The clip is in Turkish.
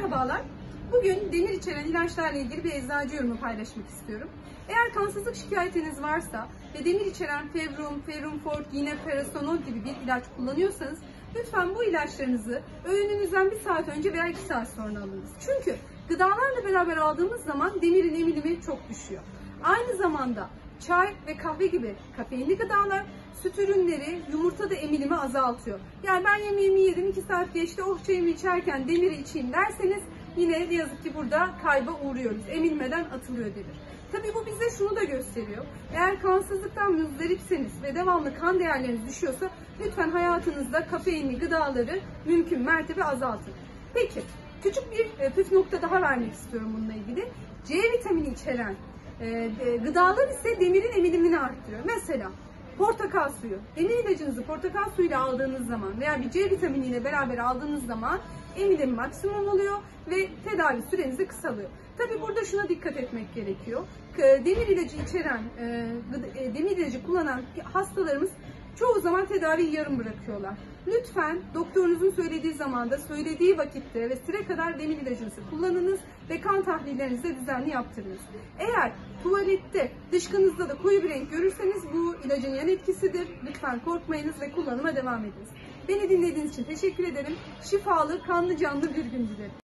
Merhabalar. Bugün demir içeren ilaçlarla ilgili bir eczacı yorumu paylaşmak istiyorum. Eğer kansızlık şikayetiniz varsa ve demir içeren Fevrum, Ferrumfort, yine Ferrosanol gibi bir ilaç kullanıyorsanız lütfen bu ilaçlarınızı öğününüzden 1 saat önce veya 2 saat sonra alınız. Çünkü gıdalarla beraber aldığımız zaman demirin emilimi çok düşüyor. Aynı zamanda çay ve kahve gibi kafeinli gıdalar, süt ürünleri, yumurta da emilimi azaltıyor. Yani ben yemeğimi yedim, 2 saat geçti, oh çayımı içerken demiri içeyim derseniz yine ne yazık ki burada kayba uğruyoruz. Emilmeden atılıyor demir. Tabii bu bize şunu da gösteriyor. Eğer kansızlıktan müzdaripseniz ve devamlı kan değerleriniz düşüyorsa lütfen hayatınızda kafeinli gıdaları mümkün mertebe azaltın. Peki, küçük bir püf nokta daha vermek istiyorum bununla ilgili. C vitamini içeren gıdalar ise demirin emilimini arttırıyor. Mesela portakal suyu. Demir ilacınızı portakal suyuyla aldığınız zaman veya bir C vitaminiyle beraber aldığınız zaman emilim maksimum oluyor ve tedavi süreniz de kısalıyor. Tabii burada şuna dikkat etmek gerekiyor. Demir ilacı içeren, demir ilacı kullanan hastalarımız çoğu zaman tedaviyi yarım bırakıyorlar. Lütfen doktorunuzun söylediği zamanda, söylediği vakitte ve süre kadar demir ilacınızı kullanınız ve kan tahlillerinizi de düzenli yaptırınız. Eğer tuvalette, dışkınızda da koyu bir renk görürseniz bu ilacın yan etkisidir. Lütfen korkmayınız ve kullanıma devam ediniz. Beni dinlediğiniz için teşekkür ederim. Şifalı, kanlı, canlı bir gün dilerim.